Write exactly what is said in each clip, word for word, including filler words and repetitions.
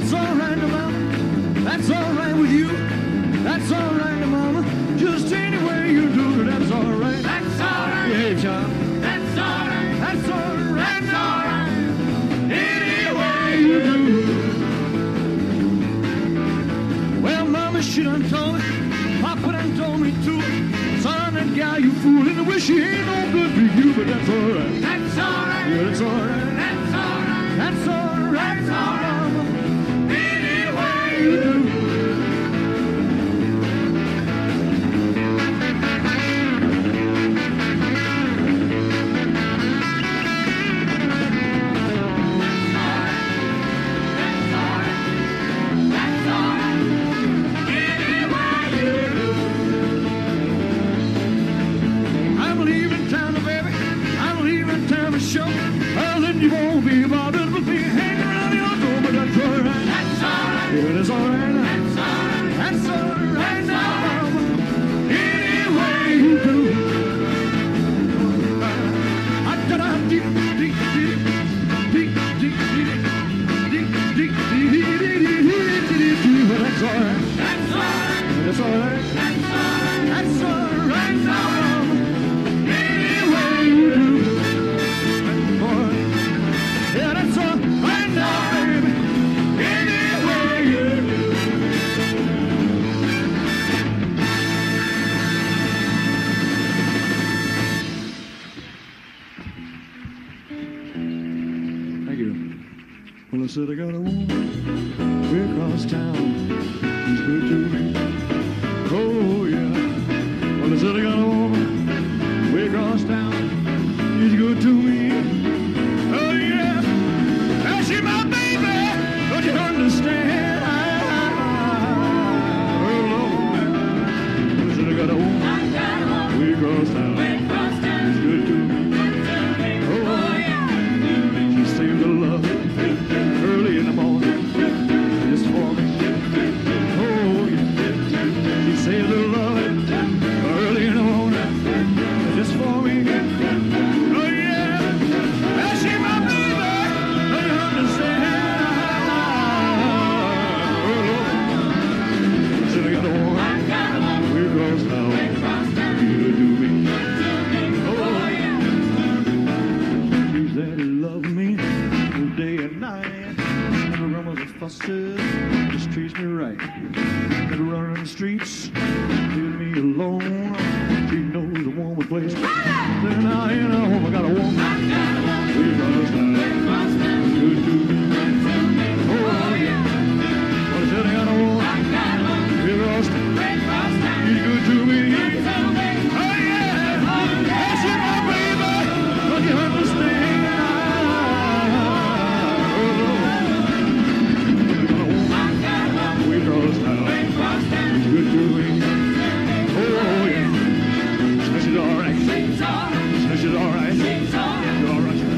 That's all right, mama. That's all right with you. That's all right, mama. Just any way you do it, that's all right. That's all right. Yeah, child. That's all right. That's all right. That's all right. Any way you do. Well, mama, she done told me. Papa done told me too. Son, that guy you fooling. I wish he ain't no good for you, but that's all right. That's all right. Yeah, that's all right. That's all right. That's all right. That's all right. Mama. Any way You you do. do. I'm leaving town, baby. I'm leaving town to show. Well, then you won't be bothered with me hanging around your door, but that's all right. That's all right. Yeah, that's all right. That's all right. That's all right now, mama. Any way you do. Da-da-dee, dee, dee, dee, dee, dee, dee, dee, dee, dee. Well, that's all right. That's all right. That's all right. That's all right. That's all right now, mama. Any way you do. Boy. Yeah, that's all right now, baby. Any way you do. Thank you. Well, I said I got a woman way across town. She's good to me. Oh, yeah. Well, I said I got a woman way across town. She's good to me. Oh, yeah. Now she my baby. Don't you understand? Oh, Lord. Well, I said I got a woman I got a woman way across town. way across town. She's good to me. Good to me. Oh, yeah. She saved the love early in the morning just for me. Oh, yeah. She saved the love early in the morning just for me. Oh, yeah. Now she my baby. Don't you understand? Oh, Lord. Said I got a woman. I got a woman Way across way town. across town. Good to me. Good to me. Oh, yeah. She's there to love me all day and night. Never grumbles or fusses, just treats me right. Never run on the streets, leave me alone. She knows a woman place. Then I ain't a woman, got a woman. I got a woman We got a way time. across town. Good to me. Good to me. Oh, yeah. Well, I said I got a woman. I got a woman We lost her. way across town. She's good to me. Good to me. Oh, yeah. That's it, my baby. Don't you understand? Oh, Lord. I got a woman We lost her. way across town. Good to me. Good to me. Oh, yeah. This is all right. She's all right. This is all right. She's all right. It's all right.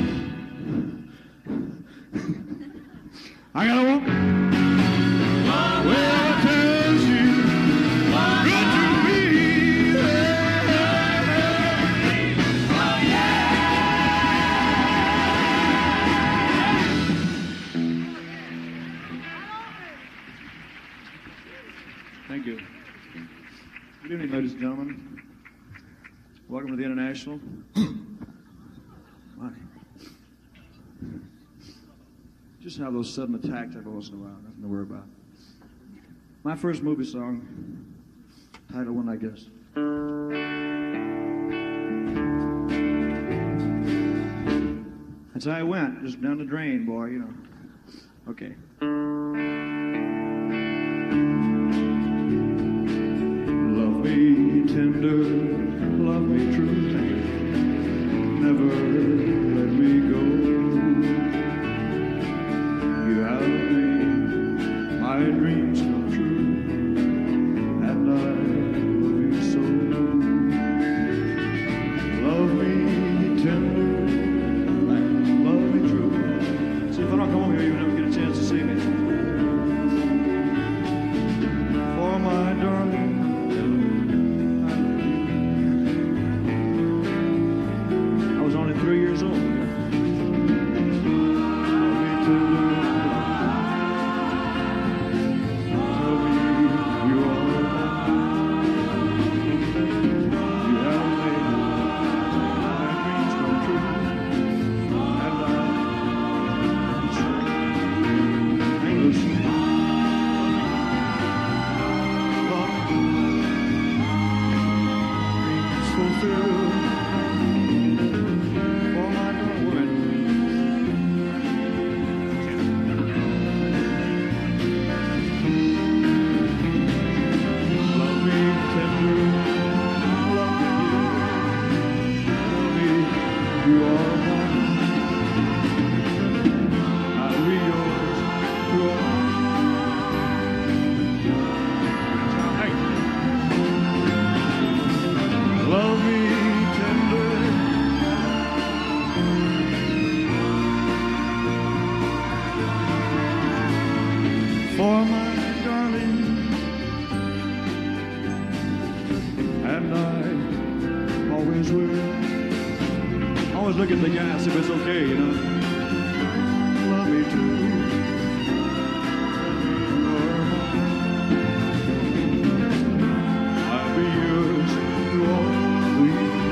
I got a woman. Well, I tell you, good to me. Oh, yeah. Thank you. Good evening, ladies and gentlemen. Welcome to the International. My. Just have those sudden attacks every once in a while. Nothing to worry about. My first movie song, title one, I guess. That's how I went, just down the drain, boy, you know. Okay. Love me tender, love me true, never let me go. You have made my dreams come true, and I love you so. Love me tender, and love me true. See, if I don't come over here, you never get a chance to see me. For my darling, I was only three years old. Love me tender, for my darling, and I always will. Always look at the gas if it's okay, you know. Love me too. I'll be yours through all the years.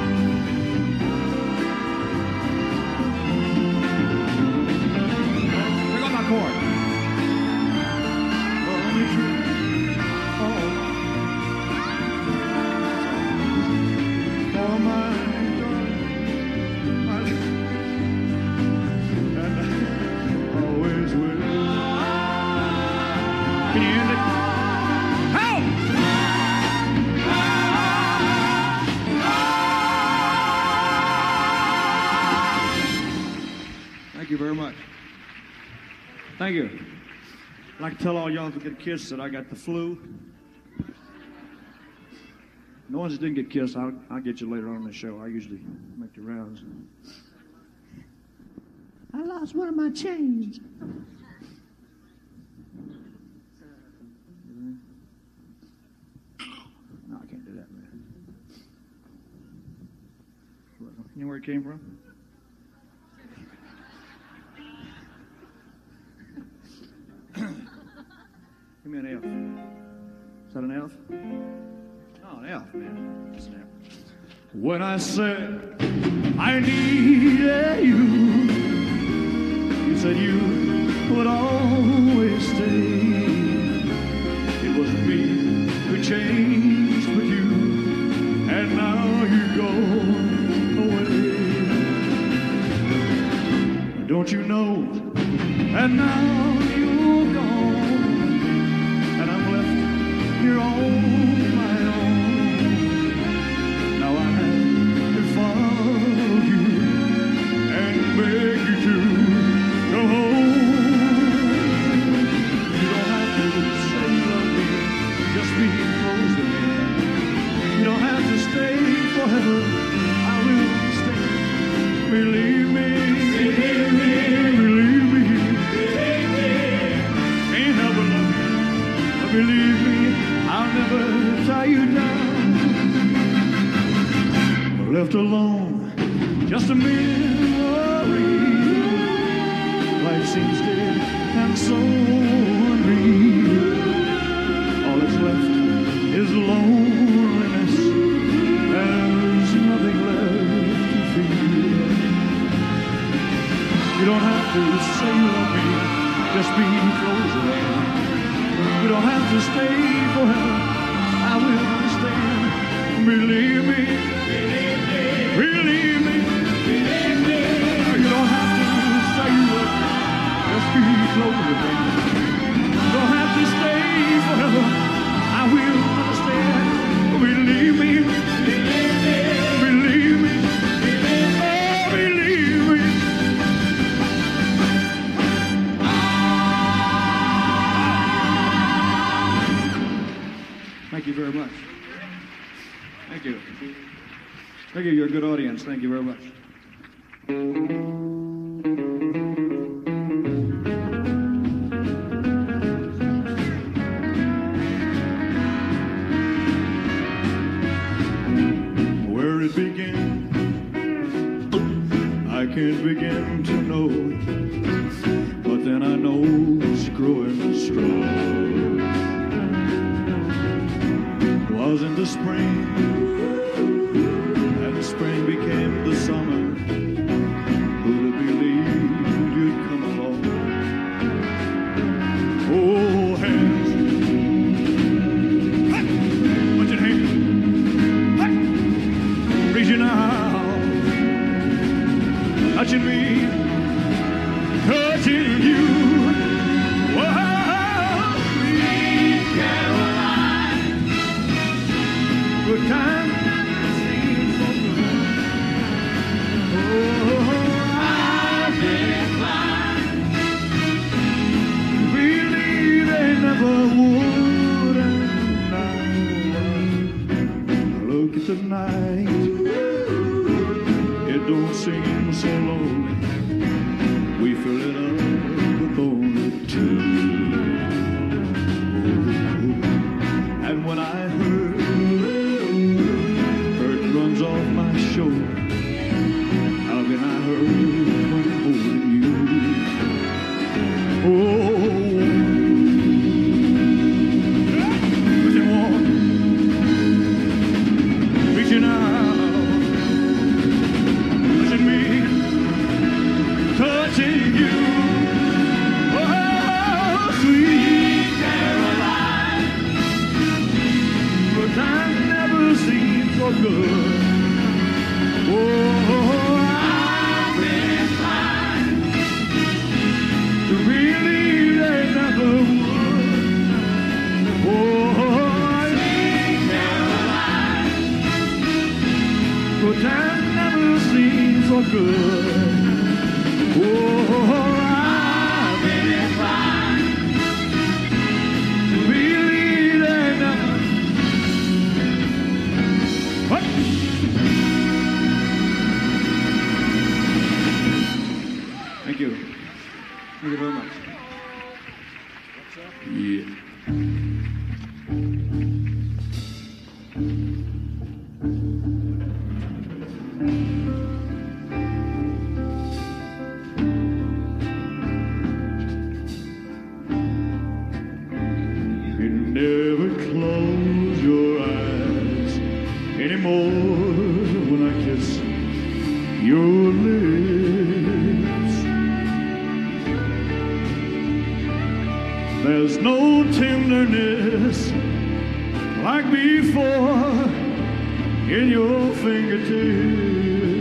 Pick up my chord. Love me true. Oh. For my darling, my and I always will. Can you end it? Help! Thank you very much. Thank you. I'd like to tell all y'all who get kissed that I got the flu. The ones that didn't get kissed, I'll, I'll get you later on in the show. I usually make the rounds. I lost one of my chains. No, I can't do that, man. You know where it came from? Give me an F. Is that an F? Oh, an F, man. That's an F. When I said I needed you, you said you would always stay. It wasn't me who changed but you, and now you're gone away. Don't you know? And now you're gone, and I'm left here on my own. Now I have to follow you and beg you to go home. You don't have to say you love me, just be close to me. You don't have to stay forever, I will stay. Believe me, believe me, believe me. Can't help but love you, but believe me, I'll never tie you down. Left alone, just a memory. Life seems dead and so unreal. All that's left is loneliness. There's nothing left to feel. You don't have to say you love me, just be close to me. You don't have to stay forever, I will stay. Believe me, believe me, believe me. You don't have to say you love me, just be close to me. You don't have to stay forever, I will understand. Believe me, believe me, believe me, oh, believe me. Thank you very much. Thank you. Thank you. You're a good audience. Thank you very much. Where it began, I can't begin to know it, but then I know it's growing strong. Was in the spring, and the spring became the summer. Who'd have believed you'd come along? Oh, hands, hey, put your hand, hey, reaching out, touching me, touching you. Whoa, sweet Caroline. Good time. Yeah. You never close your eyes anymore when I kiss your lips. There's no tenderness like before in your fingertips.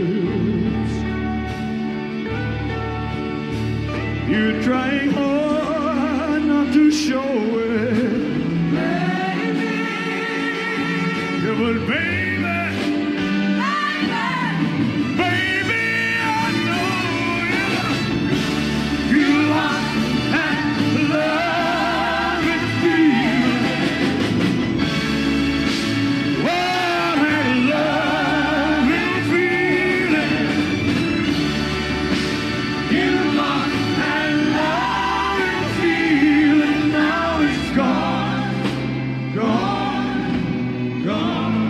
You're trying hard not to show it, baby. Yeah, but baby, baby, baby, I know you, you lost that love and feeling. Oh, that love and feeling. You lost that love and feeling. Now it's gone, gone, gone.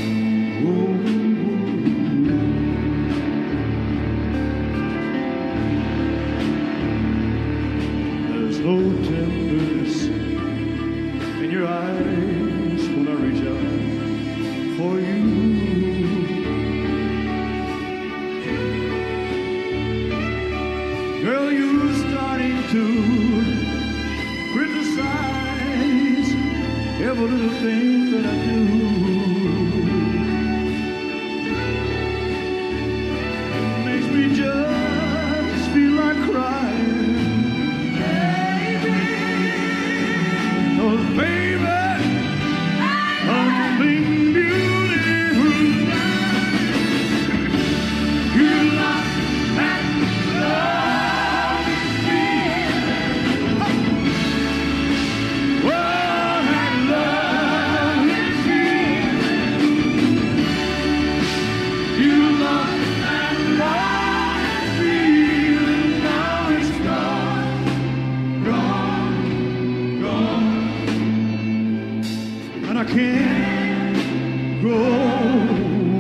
There's no tenderness in your eyes when I reach out for you. Girl, you're starting to criticize every little thing that I do. Makes me just feel like crying. Oh, baby, something beautiful. You lost that love feeling. Oh, that love feeling. You lost that love feeling. Now it's gone, gone, gone. And I can't go on.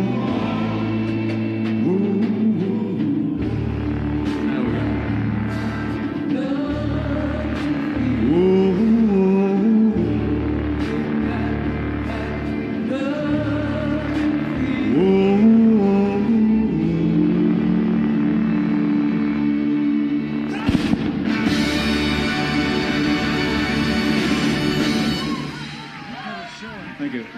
Thank you.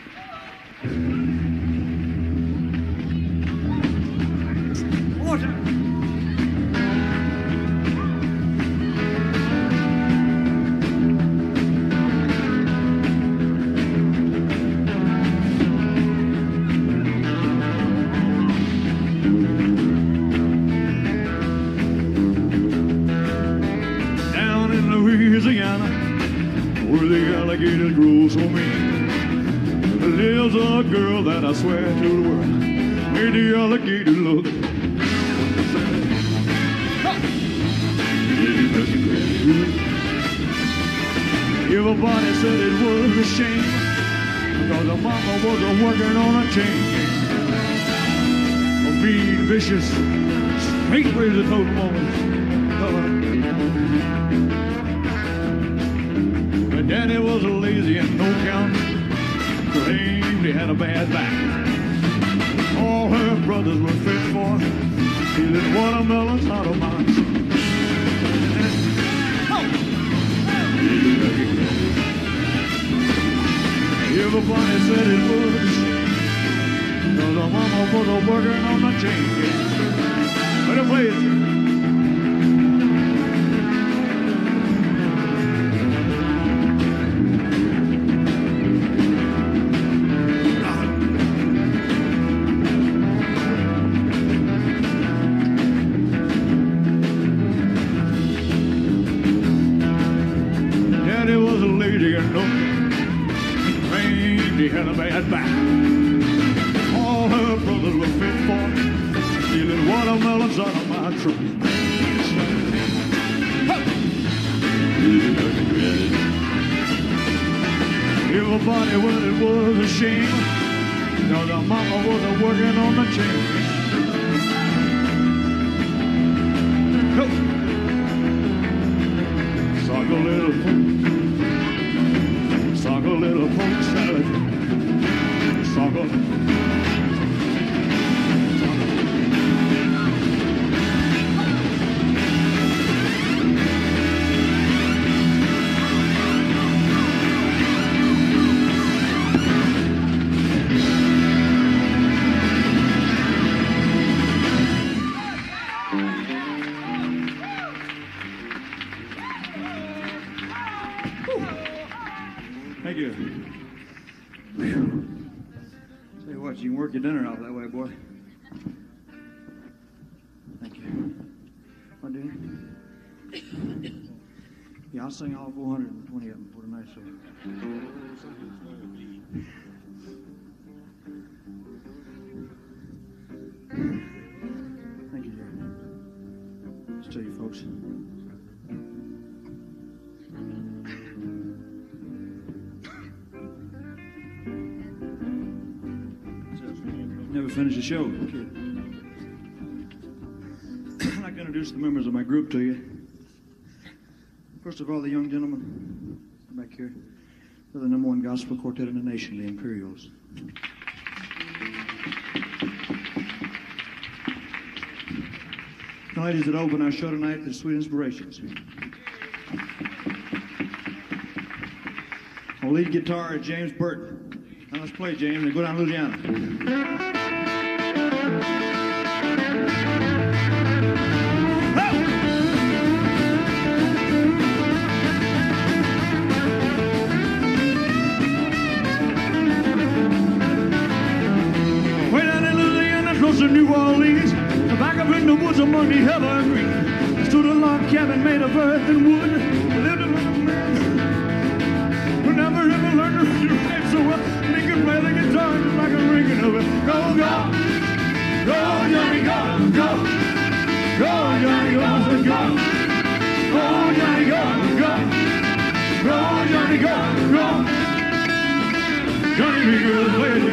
Down in Louisiana, where the alligators grow so mean, there's a girl that I swear to the world made the alligator look. Everybody said it was a shame because the mama was a working on a chain gang. A mean, vicious, straight with the total woman. But Daddy was lazy and no count. Claimed he had a bad back. All her brothers were fit for stealing watermelons out of my tree. Everybody said it was a shame because the mama was a working on the chain gang. But it plays. Daddy was a lady and no claimed he had a bad back. All her brothers were fit for stealing watermelons out of my tree. Huh. nobody when it was a shame. Cause her mama wasn't working on the chain. Go. Suck a little poke. Suck a little poke salad. Suck a Thank you. Whew. Tell you what, you can work your dinner out that way, boy. Thank you. What, do you? Yeah, I'll sing all four hundred twenty of them for tonight, so. Thank you, dear. Just tell you folks. Never finish the show. Okay. I'd like to introduce the members of my group to you. First of all, the young gentleman back here. They're the number one gospel quartet in the nation, the Imperials. The ladies that open our show tonight, the Sweet Inspirations. Our lead guitar is James Burton. Now let's play, James, and go down to Louisiana. Way down in Louisiana, close to New Orleans, back up in the woods among the evergreens, stood a log cabin made of earth and wood. Lived among a man who never ever learned to read or write so well. And he could play the guitar just like a ringing of it. Go, go, go, Johnny, go, go, go, Johnny, go, go, go, Johnny, go, go, go, Johnny, go, go. Johnny, be good, play it.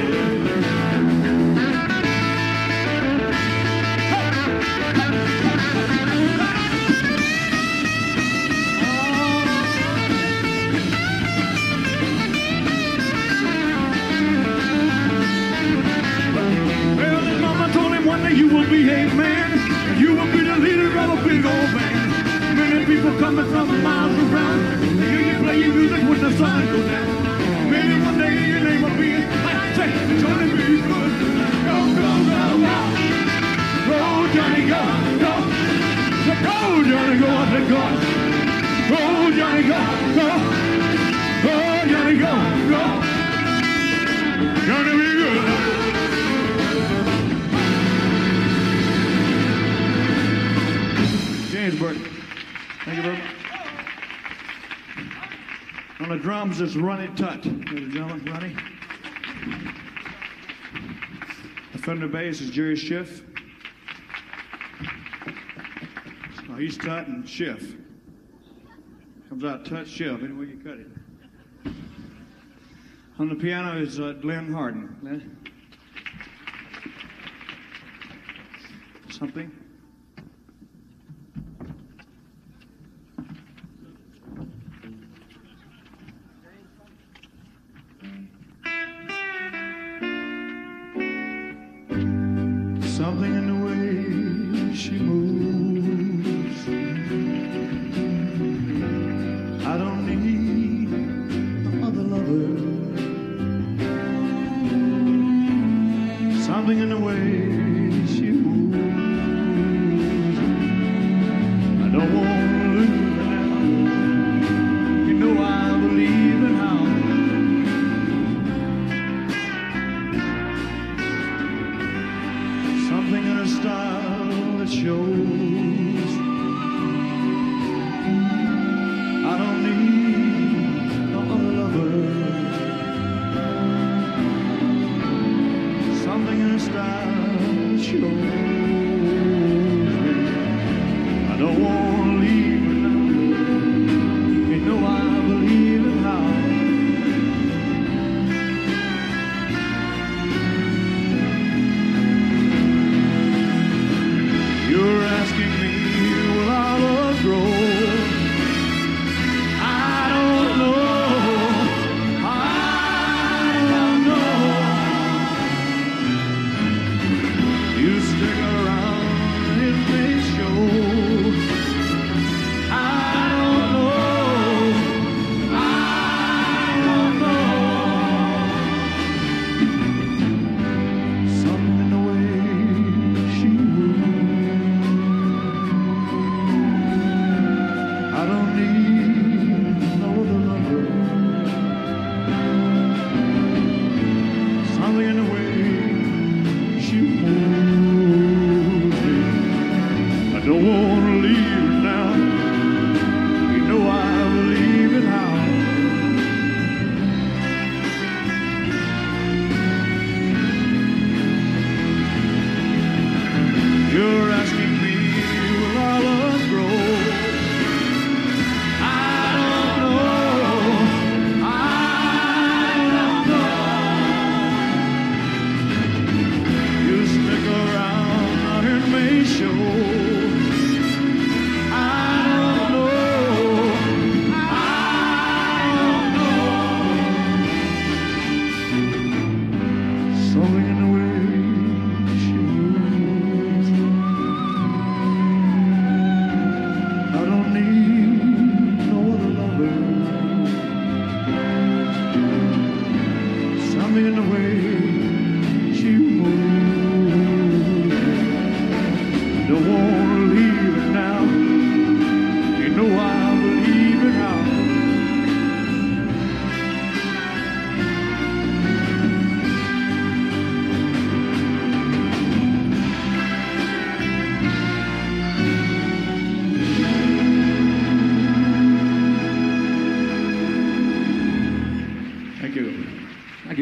You will be a man, you will be the leader of a big old band. Many people coming from miles around, they hear you play your music when the sun goes down. Maybe one day your name will be, I say, Johnny, be good. Go, go, go, go. Go, Johnny, go, go. So go, Johnny, go, I said go. Go, Johnny, go, go. Go, Johnny, go, go. Johnny, be good. James Burton. Thank you very much. On the drums, it's Ronnie Tutt. Ladies and gentlemen, Ronnie. The Fender bass is Jerry Schiff. So he's Tutt and Schiff. Comes out Tutt, Schiff, any way you cut it. On the piano is uh, Glenn Hardin. Glenn? Something? Something in the way she moves. I don't need no other lover. Something in the way she moves. I don't want to lose her now. You know I believe in how. Something in her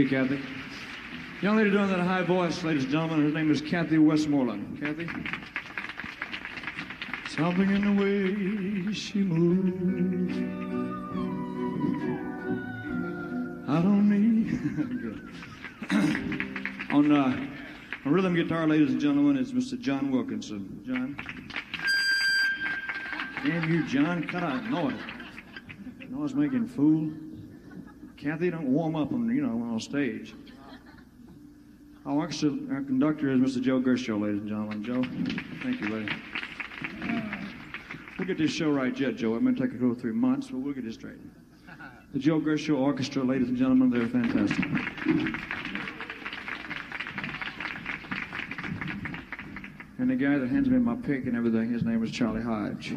you, Kathy. Young lady doing that high voice, ladies and gentlemen, her name is Kathy Westmoreland. Kathy? Something in the way she moves. I don't need. on, uh, on rhythm guitar, ladies and gentlemen, is Mister John Wilkinson. John? Damn you, John. Cut out noise. Noise making fool. Kathy, don't warm up on, you know, on stage. Our orchestra, our conductor is Mister Joe Gershow, ladies and gentlemen. Joe, thank you, lady. We'll get this show right yet, Joe. It may take a couple, three months, but we'll get it straight. The Joe Gershow Orchestra, ladies and gentlemen, they're fantastic. And the guy that hands me my pick and everything, his name was Charlie Hodge.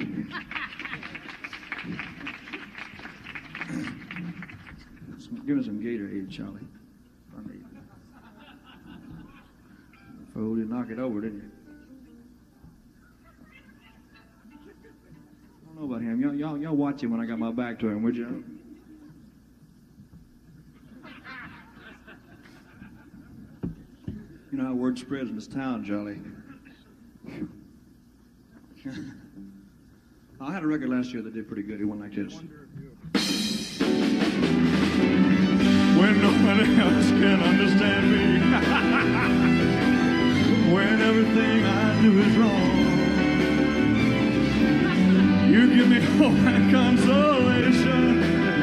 Give me some Gatorade, Charlie. I need it. Fool, you knock it over, didn't you? I don't know about him. Y'all, y'all, y'all watch him when I got my back to him, would you? You know how word spreads in this town, Charlie. I had a record last year that did pretty good. It went like this. When nobody else can understand me, when everything I do is wrong, you give me hope and consolation,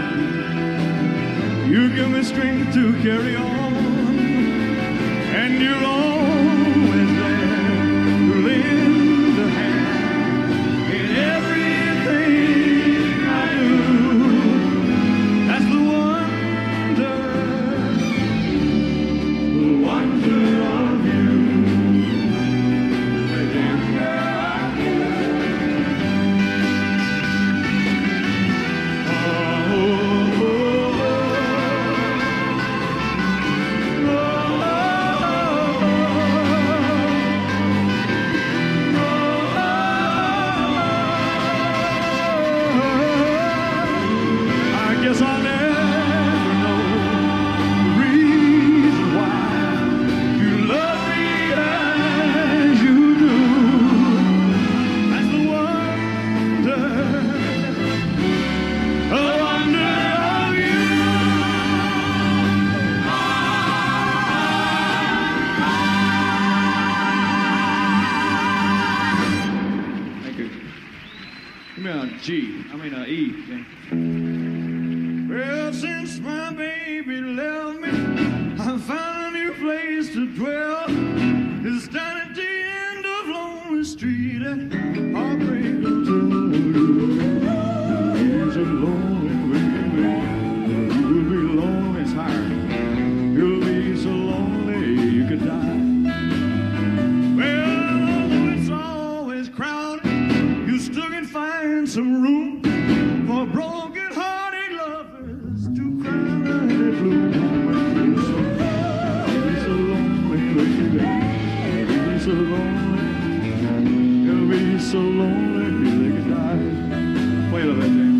you give me strength to carry on, and you're always there to lend a hand in everything I do. That's the wonder, the wonder of you, the wonder of you. Oh, oh, oh, guess I'll never know the reason why you love me as you do. That's the wonder, the wonder of you. Thank you. Give me a G. I mean a E. Okay? Well, since my baby left me, I found a new place to dwell. It's down at the end of Lonely Street at Heartbreak Hotel. He's a lonely baby. You'll be lonely, it's hard. You'll be so lonely you could die. Well, it's always crowded. You still can find some room for broken hearted lovers to cry like the blue. You'll be so lonely, baby. You'll be so lonely. You'll be so lonely they could die. Play a little bit, James.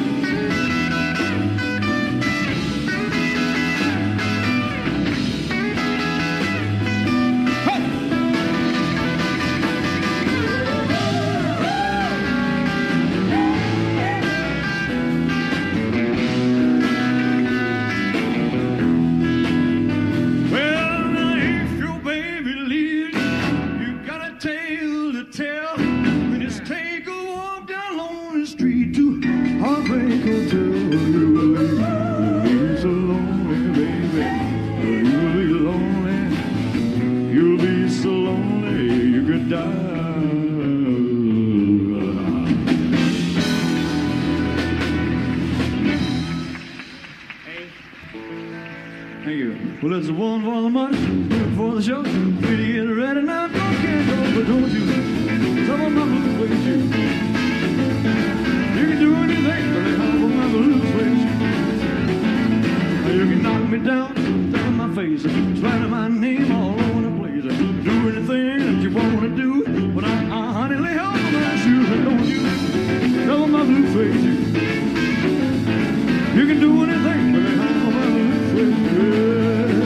Thank you. Well, it's the one for the money, two for the show. When you get ready now, don't get go, but don't you? Some of my blues ways you. You can do anything, but they have my blues ways you. You can knock me down, down my face, slander my name all over the place. Do anything that you want to do, but I, I honey, lay off my shoes and don't you? Some of my blues ways you. You can do anything, but they have my blues ways you.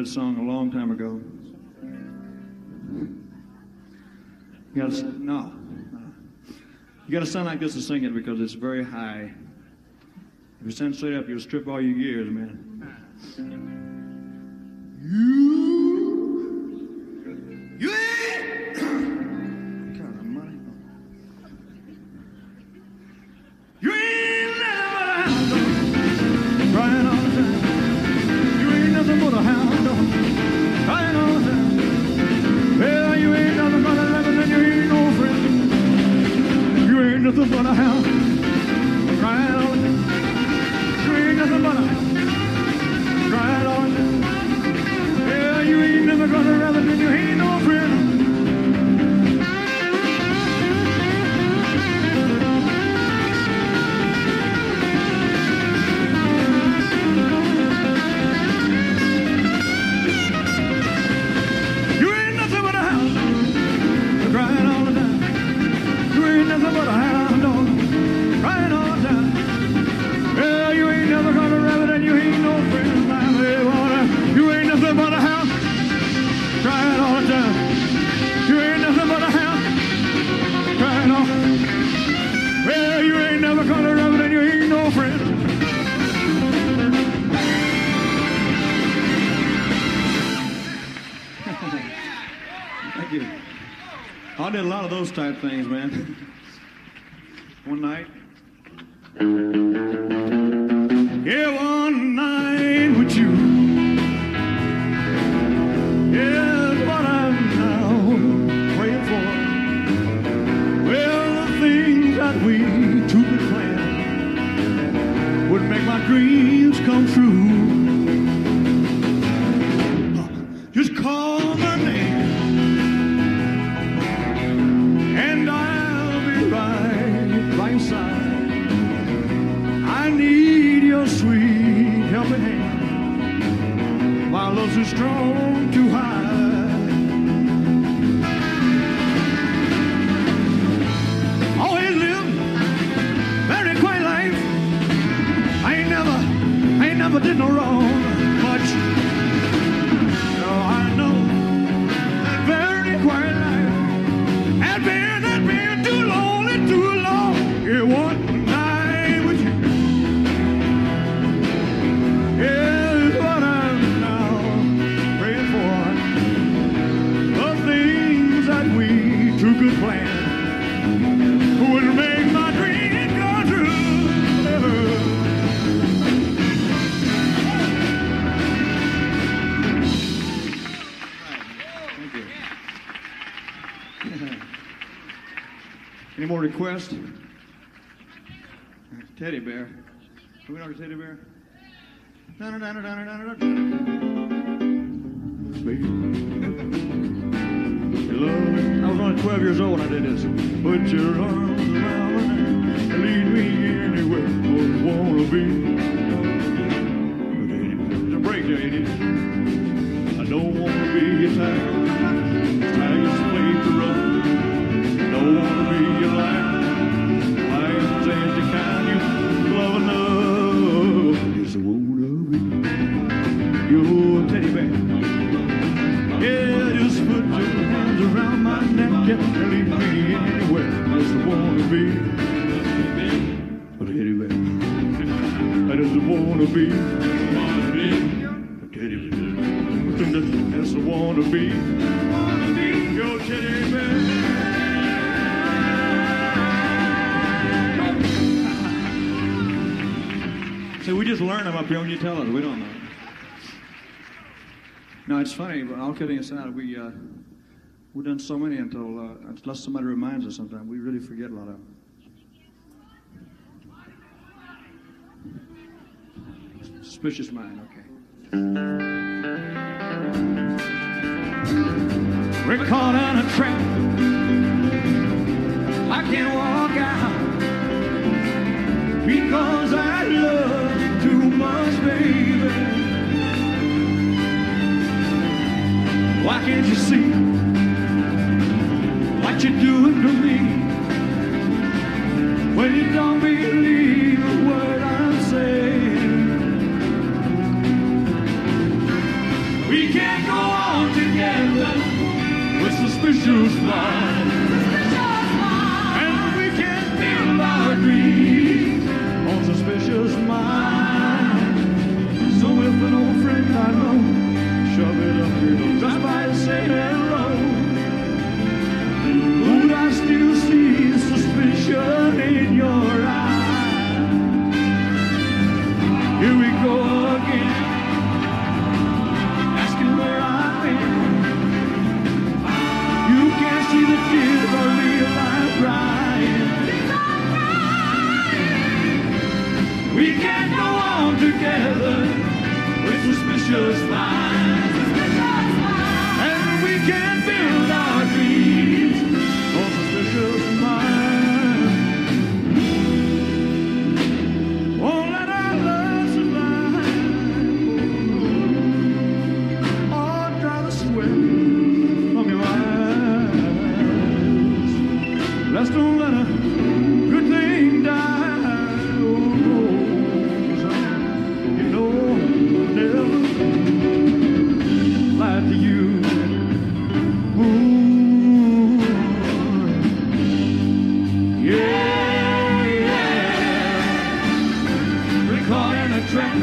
this song a long time ago. You gotta, no, no. You gotta sound like this to sing it because it's very high. If you stand straight up, you'll strip all your gears, man. You, you ain't, God almighty. You ain't never a hound dog, crying all the time. You ain't nothing but a hound dog, crying all the time. Well, you ain't nothing but a lemon and you ain't no friend. You ain't nothing but a hound, crying all the time. You ain't nothing but a hound, crying all the time. Well, you ain't never gonna rabbit and you ain't no friend. You ain't nothing but a hound crying all the time. You ain't nothing but a hound dog crying all the time. Well, you ain't never gonna rabbit and you ain't no friend. You ain't nothing but a hound crying all the time. You ain't nothing but a hound crying all. Well, you ain't never gonna rabbit and you ain't no friend. Thank you. I did a lot of those type things, man. One night. Yeah, one night with you. Yeah, what I'm now praying for. Well, the things that we two could plan would make my dreams come true. Just call my name and I'll be right by your side. I need your sweet helping hand. My love's too strong to hide. Always lived very quiet life. I ain't never, I ain't never did no wrong much. No, I know that very quiet life has been, has been too lonely, too long. Yeah, one night with you. Yeah, is what I'm now praying for. The things that we two could plan would make my dreams come true. Thank you. Any more requests? Teddy bear. Do we know the teddy bear? Sweet. You love me. I was only twelve years old when I did this. Put your arms around me and lead me anywhere I wanna be. There's a break there, Eddie. I don't wanna be a tiger. Tigers play to run. Don't wanna be a lion. Lions ain't the kind you love enough. Yes, I wanna be your teddy bear. Yeah, just put your hands around my neck and lead me anywhere. Yes, I wanna be a teddy bear. I just wanna be a teddy bear. Yes, I wanna be your teddy bear. See, we just learn them up here when you tell us. We don't know. No, it's funny, but all kidding aside, we, uh, we've done so many until, uh, unless somebody reminds us sometimes, we really forget a lot of them. Suspicious mind, okay. We're caught in a trap. I can't walk out because I love you too much, baby. Why can't you see what you're doing to me when you don't believe a word I'm saying? We can't suspicious mind. And we can build our dreams on suspicious mind. So if an old friend I know shove it up your nose just by saying hello, would I still see suspicion in your eyes? Here we go again, asking where I've been. You can't see the tears or realize crying. We can't go on together with suspicious minds. And we can build our dreams on suspicious minds. Won't let our love survive or dry the sweat from your eyes. Let's don't let a good thing die. Oh, you know I'll never lie to you. Ooh, yeah, yeah. Really caught in a trap.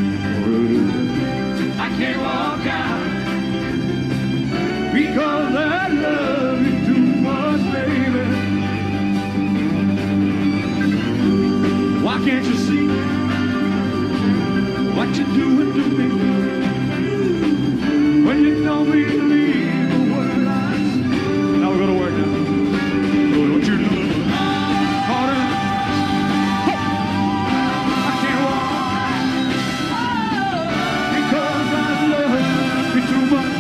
I can't walk out because I love you too much, baby. Why can't you see what you're doing to me? When you don't believe a word I say. Now we're gonna work now. Oh, don't you know? Harder. I can't walk because I love you too much.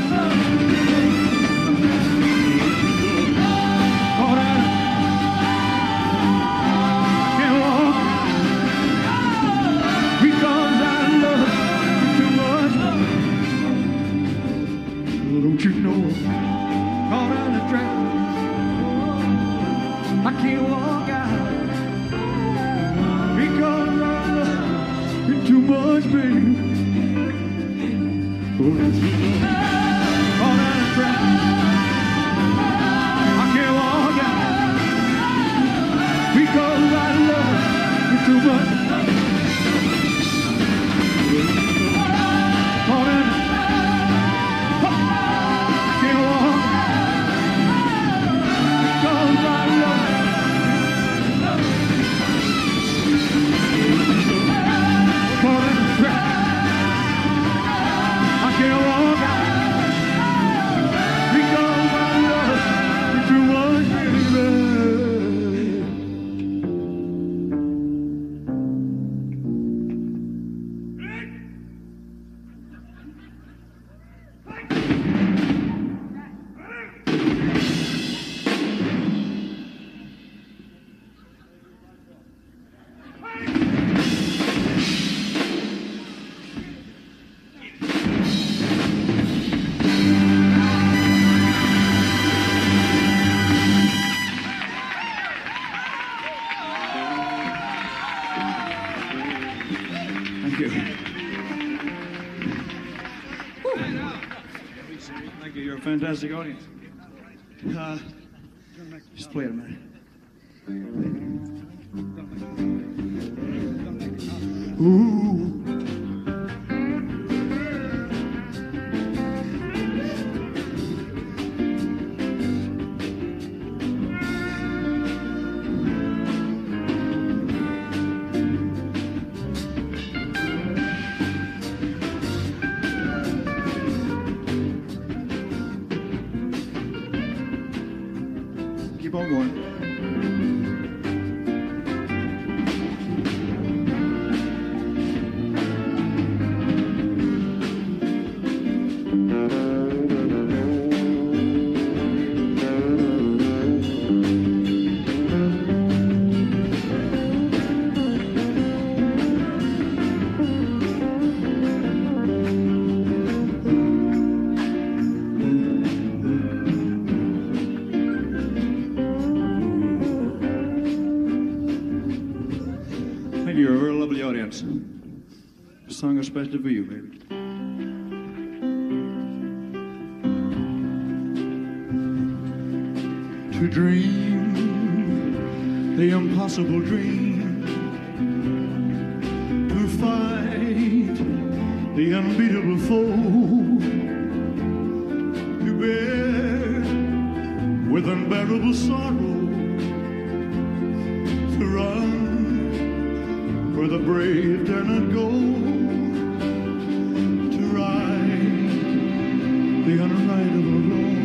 Harder. I can't walk because I love you too much. Don't you know? Caught in a trap. I can't walk out because I love you too much, baby. Oh, don't you know? Caught in a trap. I can't walk out because I love you too much. Caught in a Thank you. Woo. Thank you. You're a fantastic audience. Uh, just play it a minute. Ooh. Keep on going. You're a very lovely audience. A song especially for you, baby. to dream the impossible dream, to fight the unbeatable foe, to bear with unbearable sorrow, to run where the brave dare not go, to ride the unridable road,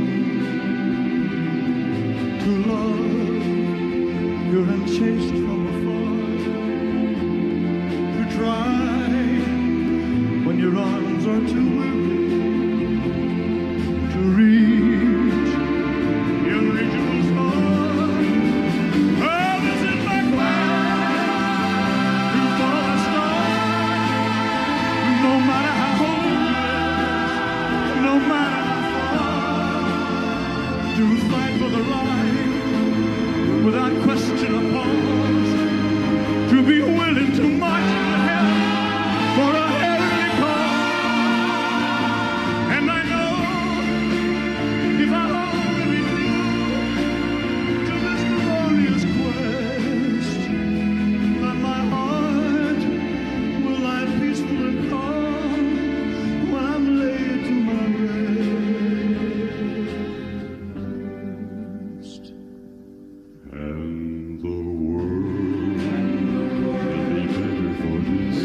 to love pure and chaste from afar, to try when your arms are too weary, to reach the unreachable star. Oh, this is my quest to follow a star, no matter how hopeless, no matter how far, to fight for the right without question or pause, to be willing to march into hell for a heavenly cause. And I know if I only be true to this glorious quest, that my heart will lie peaceful and calm when I'm laid to my rest. And the world will be better for this.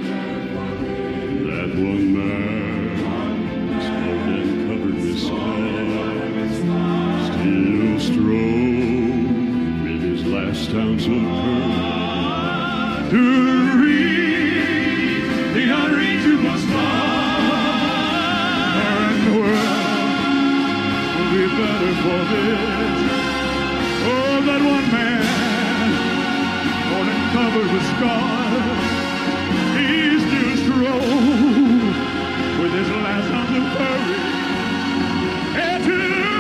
That one man, smoke and covered with scars, still strove with his last ounce of courage to reach the unreachable star. And the world will be better for this. Oh, that one man, torn and covered with scars, he still strove with his last ounce of courage and to